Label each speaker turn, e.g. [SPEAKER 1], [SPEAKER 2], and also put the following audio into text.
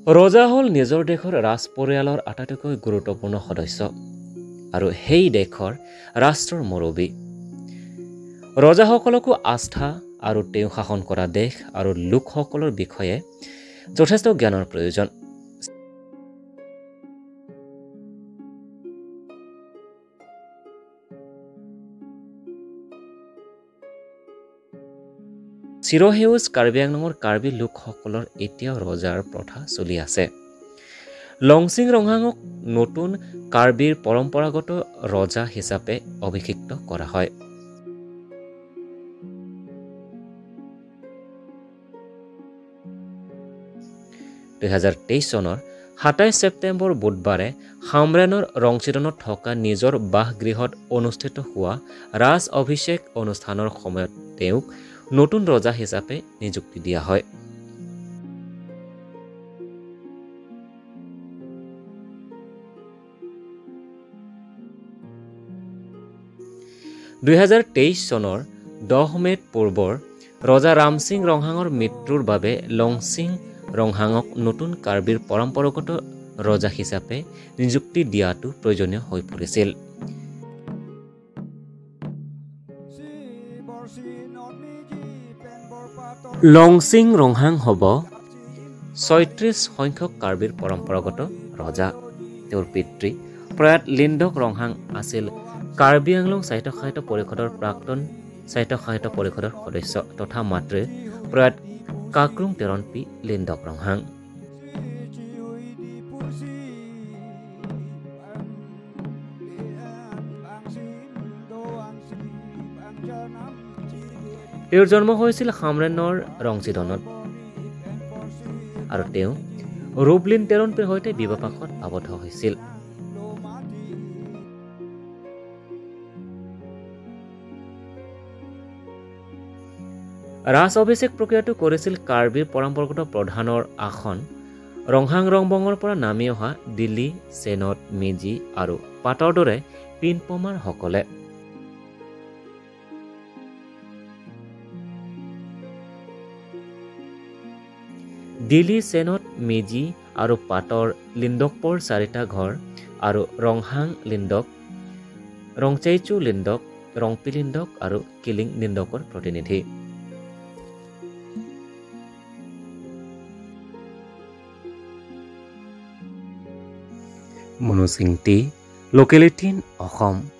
[SPEAKER 1] ৰজা হ'ল নিজৰ দেশৰ ৰাজ পৰিয়ালৰ আটাইতকৈ গুৰুত্বপূৰ্ণ সদস্য আৰু সেই দেশৰ ৰাষ্ট্ৰৰ মুৰব্বী ৰজাসকলকো আস্থা আৰু তেওঁ শাসন কৰা দেশ আৰু লোকসকলৰ বিষয়ে যথেষ্ট জ্ঞানৰ প্ৰয়োজন চিৰসেউজ কাৰ্বি আংলঙৰ কাৰ্বি লোকসকলৰ এতিয়াও ৰজাৰ প্ৰথা চলি আছে লংচিং ৰংহাঙক নতুন কাৰ্বিৰ পৰম্পৰাগত ৰজা হিচাপে অভিষিক্ত কৰা হয় 2023 চনৰ 27 ছেপ্টেম্বৰ বুধবাৰে হামৰেনৰ ৰংচিৰণত থকা নিজৰ বাসগৃহত অনুষ্ঠিত হোৱা ৰাজ অভিষেক অনুষ্ঠানৰ সময়ত তেওঁক নতুন ৰজা হিচাপে নিযুক্তি দিয়া হয় 2023 চনৰ 10 মেত পূৰ্বৰ ৰজা ৰামসিং ৰংহাঙৰ মৃত্যুৰ বাবে লংচিং ৰংহাঙক নতুন কাৰ্বিৰ পৰম্পৰাগত ৰজা হিচাপে নিযুক্তি দিয়াটো প্ৰয়োজনীয় হৈ পৰিছিল লংচিং ৰংহাং হ'ব 36 সংখ্যক কাৰ্বিৰ পৰম্পৰাগত ৰজা তেওঁৰ পিতৃ প্ৰয়াত লিণ্ডক ৰংহাং আছিল কাৰ্বি আংলং সাহিত্য পৰিষদৰ প্ৰাক্তন সাহিত্য পৰিষদৰ সদস্য তথা মাতৃ প্ৰয়াত কাকৰুং তেৰনপি লিণ্ডক ৰংহাং তেওঁৰ জন্ম হৈছিল হামৰেনৰ ৰংচিৰণত আৰু তেওঁ ৰূপলিন তেৰনপিৰ সৈতে বিবাহপাশত আবদ্ধ হৈছিল ৰাজ অভিষেক প্ৰক্ৰিয়াটো কৰিছিল কাৰ্বিৰ পৰম্পৰাগত প্ৰধানৰ আসন ৰংহাং ৰংবঙৰ পৰা নামি অহা দিল্লী চেনত মেজি আৰু পাটৰ দৰে পিনপমাৰ সকলে দিল্লী চেনত মেজি আৰু পাটৰ লিণ্ডকপৰ 4টা ঘৰ আৰু ৰংহাং লিণ্ডক ৰংচেইচু লিণ্ডক ৰংপি লিণ্ডক আৰু কিলিং লিণ্ডকৰ প্ৰতিনিধি মনোচিংটি লোকেলিটি অসম